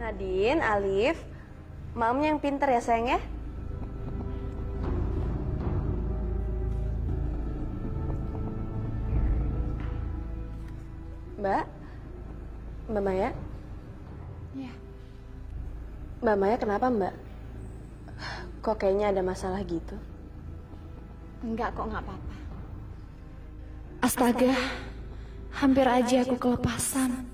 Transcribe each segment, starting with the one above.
Nadine, Alif, mam yang pinter ya sayang ya. Mbak Maya? Iya. Mbak Maya kenapa Mbak? Kok kayaknya ada masalah gitu? Enggak kok, nggak apa-apa. Astaga, hampir aja aku kelepasan.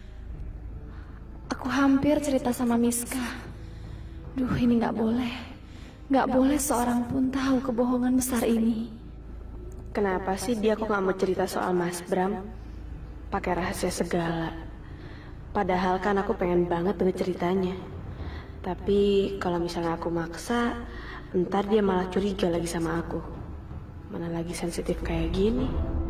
Aku hampir cerita sama Miska. Duh, ini nggak boleh. Nggak boleh seorang pun tahu kebohongan besar ini. Kenapa sih dia kok nggak mau cerita soal Mas Bram? Pakai rahasia segala. Padahal kan aku pengen banget denger ceritanya. Tapi kalau misalnya aku maksa, ntar dia malah curiga lagi sama aku. Mana lagi sensitif kayak gini.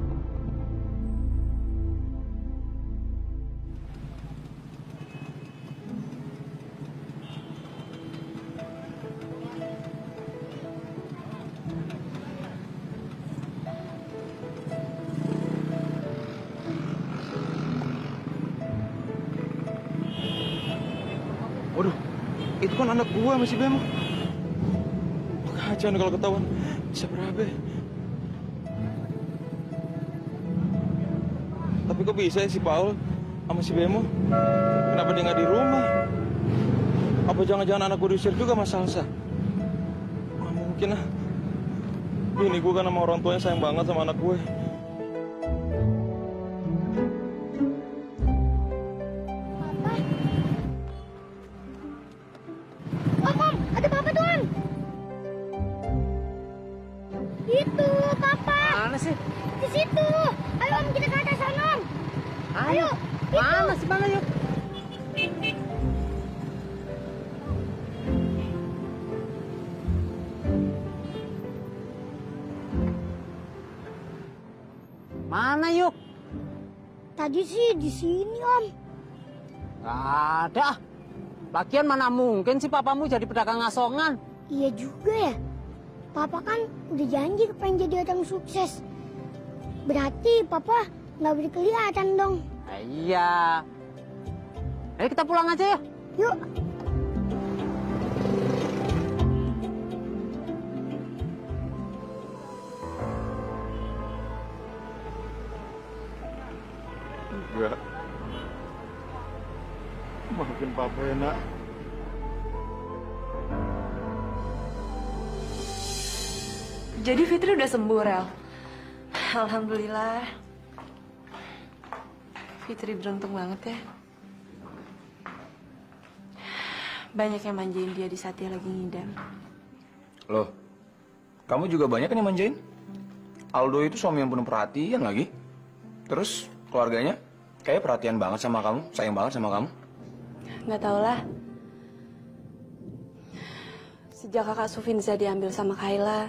Waduh, itu kan anak gua masih Bem. Kacau nih kalau ketahuan, bisa berabe. Tapi kok bisa ya si Paul sama si Bemo? Kenapa dia nggak di rumah? Apa jangan-jangan anak gue diusir juga Mas Salsa? Nggak mungkin lah. Bini gue kan sama orang tuanya sayang banget sama anak gue. Itu, Papa. Mana sih? Di situ. Ayo, Om, kita ke atas sana, Om. Ayo. Mana sih, mana yuk? Mana yuk? Tadi sih di sini, Om. Gak ada. Lagian mana mungkin sih papamu jadi pedagang asongan? Iya juga ya. Papa kan udah janji pengen jadi orang sukses. Berarti Papa nggak boleh kelihatan dong. Iya. Ayo kita pulang aja ya. Yuk. Enggak. Maafin Papa ya, Nak. Jadi Fitri udah sembuh, Rel? Alhamdulillah. Fitri beruntung banget ya. Banyak yang manjain dia di saat dia lagi ngidam. Loh, kamu juga banyak kan yang manjain? Aldo itu suami yang penuh perhatian lagi. Terus keluarganya kayak perhatian banget sama kamu, sayang banget sama kamu. Nggak tau lah. Sejak kakak Sufinza diambil sama Kayla,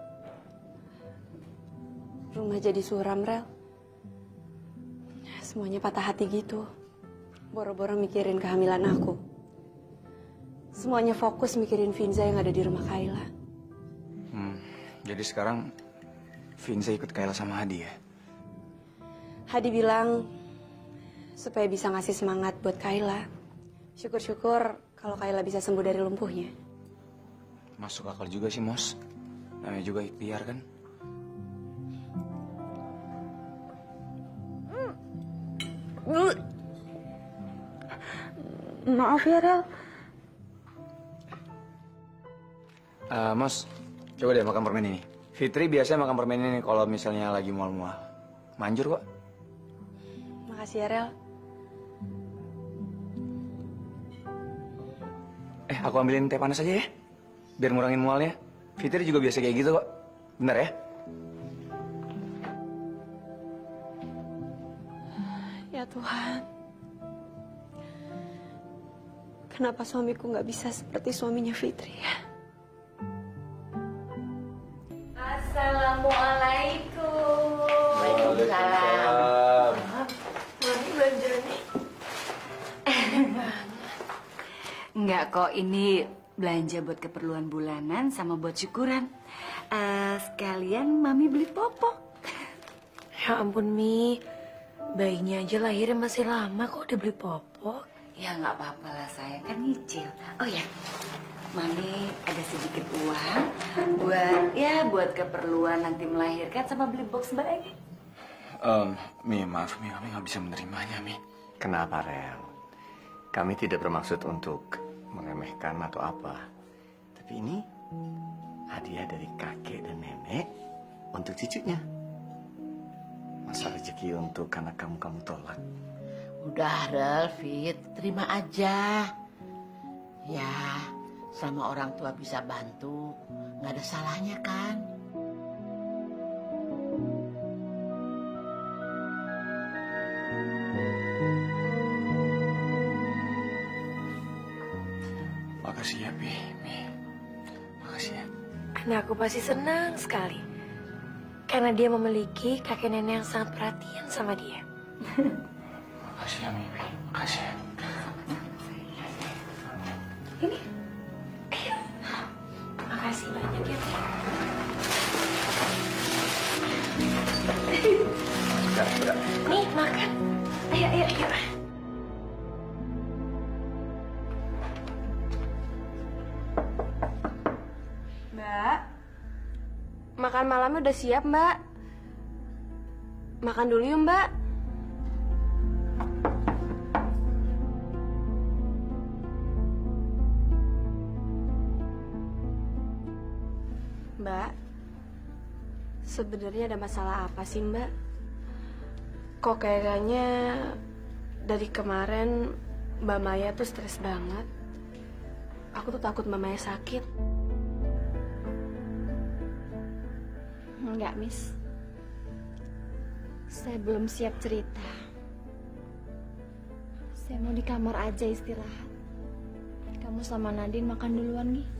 rumah jadi suram, Rel. Semuanya patah hati gitu. Boro-boro mikirin kehamilan aku. Semuanya fokus mikirin Finza yang ada di rumah Kayla. Jadi sekarang Finza ikut Kayla sama Hadi ya? Hadi bilang supaya bisa ngasih semangat buat Kayla. Syukur-syukur kalau Kayla bisa sembuh dari lumpuhnya. Masuk akal juga sih, Mos. Namanya juga ikhtiar kan? Maaf ya, Rel. Mos, coba deh makan permen ini. Fitri biasanya makan permen ini kalau misalnya lagi mual-mual. Manjur kok. Makasih ya, Rel. Aku ambilin teh panas aja ya. Biar ngurangin mualnya. Fitri juga biasa kayak gitu kok. Bener ya? Ya Tuhan. Kenapa suamiku nggak bisa seperti suaminya Fitri ya? Assalamualaikum. Waalaikumsalam. Mami belanjanya. Enggak kok, ini belanja buat keperluan bulanan sama buat syukuran. Sekalian Mami beli popok. Ya ampun, Mi. Bayinya aja lahirnya masih lama kok udah beli popok. Ya nggak apa-apa lah sayang, kan nyicil. Oh ya, Mami ada sedikit uang buat keperluan nanti melahirkan sama beli box Mbak Egi. Mi, maaf Mi, kami nggak bisa menerimanya Mi. Kenapa, Rel? Kami tidak bermaksud untuk meremehkan atau apa. Tapi ini hadiah dari kakek dan nenek untuk cucunya. Masa rezeki untuk anak kamu tolak. Udah, Rel, Fit, terima aja. Ya, sama orang tua bisa bantu, nggak ada salahnya kan? Makasih ya, Mi. Makasih ya. Anakku pasti senang sekali. Karena dia memiliki kakek nenek yang sangat perhatian sama dia. Makasih ya, Mi. Makasih ya. Ini. Makasih banyak ya, Teh. Sudah. Nih, makan. Ayo. Mbak, makan malamnya udah siap, Mbak. Makan dulu yuk, Mbak. Mbak, sebenarnya ada masalah apa sih, Mbak? Kok kayaknya dari kemarin Mbak Maya tuh stres banget. Aku tuh takut Mbak Maya sakit. Enggak, Miss. Saya belum siap cerita. Saya mau di kamar aja istirahat. Kamu sama Nadine makan duluan, Gi.